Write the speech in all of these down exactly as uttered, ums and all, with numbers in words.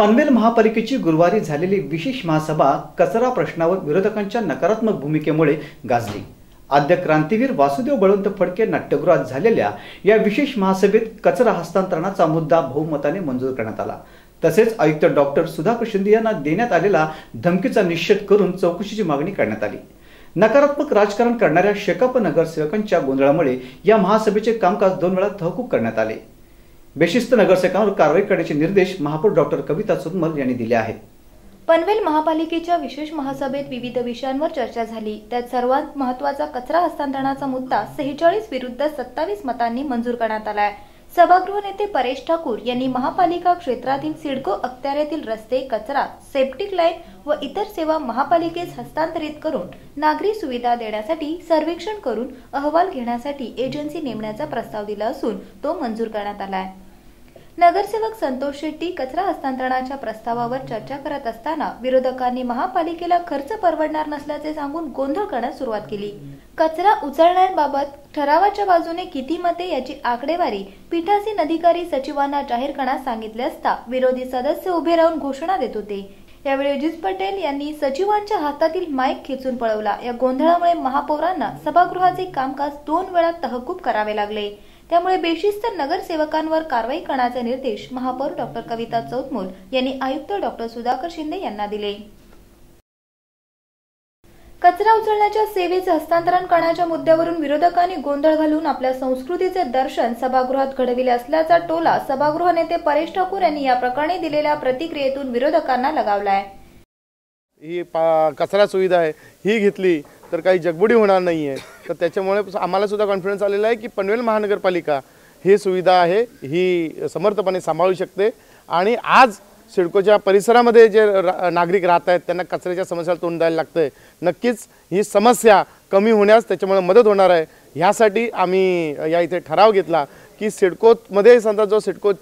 पनवेल महापालिकेची गुरुवारी झालेली विशेष महासभा कचरा प्रश्नावर विरोधकांच्या नकारात्मक भूमिकेमुळे गाजली। आद्य क्रांतीवीर वासुदेव बळवंत फडके नाट्यगृहात झालेल्या या विशेष महासभेत कचरा हस्तांतरणाचा मुद्दा बहुमताने मंजूर करण्यात आला। तसेच आयुक्त डॉक्टर सुधाकर शिंदे यांना देण्यात आलेला धमकीचा निषेध करून चौकशीची मागणी करण्यात आली। नकारात्मक राजकारण करणाऱ्या शेकाप नगरसेवकांच्या गोंधळामुळे या महासभेचे कामकाज दोन वेळा तहकूब करण्यात आले। बेशिस्त नगरसेवकांवर कारवाई करण्याचे निर्देश महापौर डॉक्टर कविता चौतमल यांनी दिले आहेत। पनवेल महापालिकेच्या विशेष महासभेत विविध विषयांवर चर्चा झाली। त्यात सर्वात महत्त्वाचा कचरा हस्तांतरणाचा मुद्दा सेहेचाळीस विरुद्ध सत्तावीस मतांनी मंजूर करण्यात आला आहे। सभागृह नेते परेश ठाकूर यांनी महापालिका क्षेत्रातील सिडको अखत्यारीतील रस्ते, कचरा, सेप्टिक लाईन व इतर सेवा महापालिकेस हस्तांतरित करून नागरी सुविधा देण्यासाठी सर्वेक्षण करून अहवाल घेण्यासाठी एजन्सी नेमण्याचा प्रस्ताव दिला असून तो मंजूर करण्यात आला आहे। नगरसेवक संतोष शेट्टी कचरा हस्तांतरणाच्या प्रस्तावावर चर्चा करत असताना विरोधकांनी महापालिकेला खर्च परवडणार नसल्याचे सांगून गोंधळ करण्यास सुरुवात केली। कचरा उचलण्याबाबत ठरावाच्या बाजूने किती मते याची आकडेवारी पीठासीन अधिकारी सचिवांना जाहीर करण्यास सांगितले असता विरोधी सदस्य उभे राहून घोषणा देत होते। यावेळी अजित पटेल यांनी सचिवांच्या हातातील माईक खेचून पळवला। या गोंधळामुळे महापौरांना सभागृहाचे कामकाज दोन वेळा तहकूब करावे लागले। त्यामुळे बेशिस्त नगरसेवकांवर कारवाई करण्याचे निर्देश महापौर डॉक्टर कविता चौतमल यांनी आयुक्त डॉक्टर सुधाकर शिंदे यांना दिले। कचरा उचलण्याच्या सेवेचे हस्तांतरण करण्याच्या मुद्द्यावरून विरोधकांनी गोंधळ घालून आपल्या संस्कृतीचे दर्शन सभागृहात घडविले असल्याचा टोला सभागृह नेते परेश ठाकूर यांनी या प्रकरणी दिलेल्या प्रतिक्रियेतून विरोधकांना लगावलाय। ही कचरा सुविधा आहे ही घेतली तर काही जगबुडी होणार नाहीये, तर त्याच्यामुळे आम्हाला सुद्धा कॉन्फिडन्स आलेला आहे की पनवेल महानगरपालिका ही सुविधा आहे ही समर्थपणे सांभाळू शकते। आणि आज सिडकोच्या परिसरामध्ये जे नागरिक राहत आहेत त्यांना कचऱ्याच्या समस्याला तोंड द्यायला लागतंय, नक्कीच ही समस्या कमी होण्यास त्याच्यामुळे मदत होणार आहे। ह्यासाठी आम्ही या इथे ठराव घेतला की सिडकोमध्ये समजा जो सिडको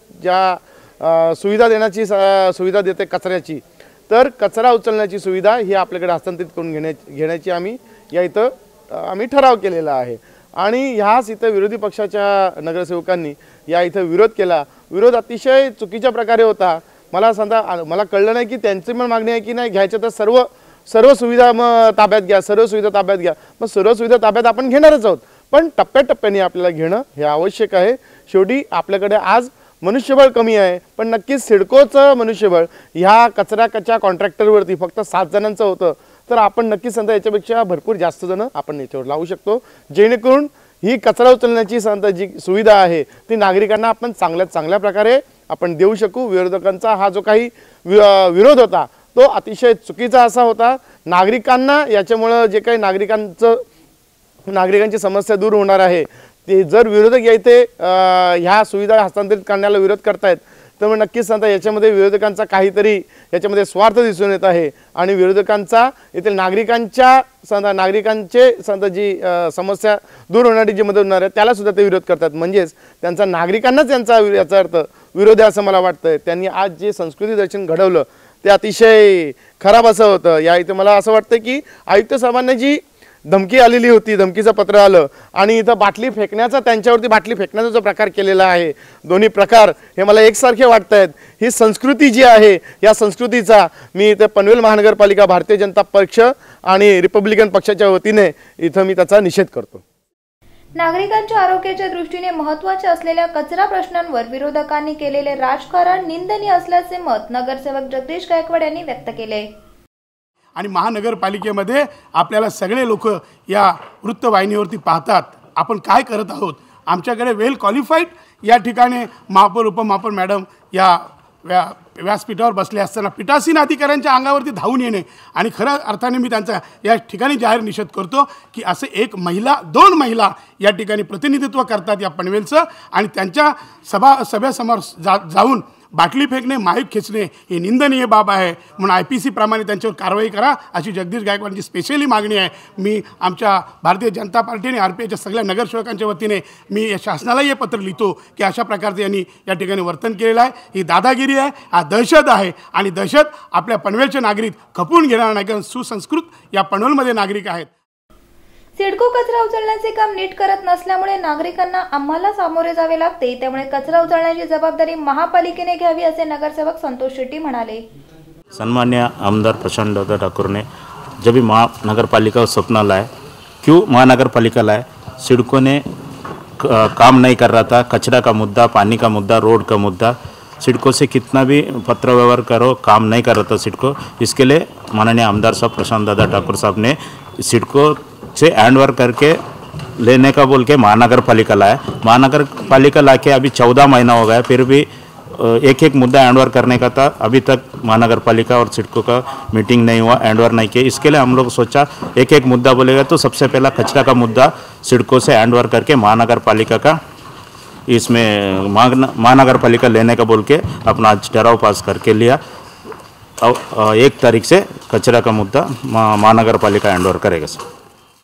ज्या सुविधा देण्याची सुविधा देते कचऱ्याची, तर कचरा उचलण्याची सुविधा ही आपल्याकडे हस्तांतरित करून घेण्या घेण्याची आम्ही या इथं आम्ही ठराव केलेला आहे। आणि ह्याच इथं विरोधी पक्षाच्या नगरसेवकांनी या इथं विरोध केला। विरोध अतिशय चुकीच्या प्रकारे होता। मला सांगा, मला कळलं नाही की त्यांची पण मागणी आहे की नाही घ्यायचं तर सर्व सर्व सुविधा मग ताब्यात घ्या, सर्व सुविधा ताब्यात घ्या। मग सर्व सुविधा ताब्यात आपण घेणारच आहोत, पण टप्प्याटप्प्याने आपल्याला घेणं हे आवश्यक आहे। शेवटी आपल्याकडे आज मनुष्यबळ कमी आहे, पण नक्कीच सिडकोचं मनुष्यबळ ह्या कचऱ्याच्या कॉन्ट्रॅक्टरवरती फक्त सात जणांचं होतं, तर आपण नक्कीच समजा याच्यापेक्षा भरपूर जास्त जण आपण याच्यावर लावू शकतो, जेणेकरून ही कचरा उचलण्याची समजा जी सुविधा आहे ती नागरिकांना आपण चांगल्यात चांगल्या प्रकारे आपण देऊ शकू। विरोधकांचा हा जो काही विरोध होता तो अतिशय चुकीचा असा होता। नागरिकांना याच्यामुळे जे काही नागरिकांचं नागरिकांची समस्या दूर होणार आहे, ते जर विरोधक येथे ह्या सुविधा हस्तांतरित करण्याला विरोध करतायत तर मग नक्कीच सांगता याच्यामध्ये विरोधकांचा काहीतरी याच्यामध्ये स्वार्थ दिसून येत आहे। आणि विरोधकांचा येथील नागरिकांच्या सांगता नागरिकांचे सांगता जी समस्या दूर होण्याची जी मदत होणार आहे त्याला सुद्धा ते विरोध करतात, म्हणजेच त्यांचा नागरिकांनाच त्यांचा याचा अर्थ विरोध आहे असं मला वाटतं। त्यांनी आज जे संस्कृती दर्शन घडवलं ते अतिशय खराब असं होतं। या इथे मला असं वाटतं की आयुक्त साहेबांना जी धमकी आलेली होती, धमकीचं पत्र आलं आणि इथं बाटली फेकण्याचा त्यांच्यावरती बाटली फेकण्याचा जो प्रकार केलेला आहे, दोन्ही प्रकार हे मला एकसारखे वाटत आहेत। ही संस्कृती जी आहे या संस्कृतीचा मी इथं पनवेल महानगरपालिका भारतीय जनता पक्ष आणि रिपब्लिकन पक्षाच्या वतीने इथं मी त्याचा निषेध करतो। नागरिकांच्या आरोग्याच्या दृष्टीने महत्त्वाचे असलेल्या कचरा प्रश्नांवर विरोधकांनी केलेले राजकारण निंदनीय असल्याचे मत नगरसेवक जगदीश गायकवाड यांनी व्यक्त केले। आणि महानगरपालिकेमध्ये आपल्याला सगळे लोक या वृत्तवाहिनीवरती पाहतात आपण काय करत आहोत। आमच्याकडे वेल क्वालिफाईड या ठिकाणी महापौर उपमहापौर मॅडम या व्या व्यासपीठावर बसले असताना पीठासीन अधिकाऱ्यांच्या अंगावरती धावून येणे आणि खऱ्या अर्थाने मी त्यांचा या ठिकाणी जाहीर निषेध करतो की असे एक महिला दोन महिला या ठिकाणी प्रतिनिधित्व करतात या पनवेलचं, आणि त्यांच्या सभा सभेसमोर जा जाऊन बाटली फेकणे, माईक खेचणे ही निंदनीय बाब आहे। म्हणून आय पी सी प्रमाणे त्यांच्यावर कारवाई करा अशी जगदीश गायकवाडांची स्पेशली मागणी आहे। मी आमच्या भारतीय जनता पार्टी आणि आर पी आयच्या सगळ्या नगरसेवकांच्या वतीने मी या शासनालाही हे पत्र लिहितो की अशा प्रकारचे यांनी या ठिकाणी वर्तन केलेलं आहे। ही दादागिरी आहे, हा दहशत आहे, आणि दहशत आपल्या पनवेलचे नागरिक खपवून घेणार नाही, कारण सुसंस्कृत या पनवेलमध्ये नागरिक आहेत। सिडको कचरा उचलण्याचे काम नीट करत नसल्यामुळे नागरिकांना आम्हाला सामोरे जावे लागते, त्यामुळे कचरा उचलण्याची जबाबदारी महापालिकेने घ्यावी असे नगरसेवक संतोष शेट्टी म्हणाले। सन्मान्य आमदार प्रशांत दादा ठाकुर ने जब भी महानगरपालिका सपना लाए, क्यों महानगरपालिका लाए, सिडको ने काम नहीं कर रहा था। कचरा का मुद्दा, पानी का मुद्दा, रोड का मुद्दा, सिडको से कितना भी पत्र व्यवहार करो काम नहीं कर रहा था सिडको। इसके लिए माननीय आमदार साहब प्रशांत दादा ठाकुर साहब ने सिडको से हैंड ओवर करके लेने का बोल के महानगर पालिका लाया। महानगर पालिका ला के अभी चौदह महीना हो गया, फिर भी एक एक मुद्दा हैंड ओवर करने का था। अभी तक महानगर पालिका और सिडको का मीटिंग नहीं हुआ, हैंड ओवर नहीं किया। इसके लिए हम लोग सोचा एक एक मुद्दा बोलेगा तो सबसे पहला कचरा का मुद्दा सिडको से हैंड ओवर करके महानगर पालिका का इसमें महानगर पालिका लेने का बोल के अपना आज ठहराव पास करके लिया। और एक तारीख से कचरा का मुद्दा महानगर पालिका हैंड ओवर करेगा सर।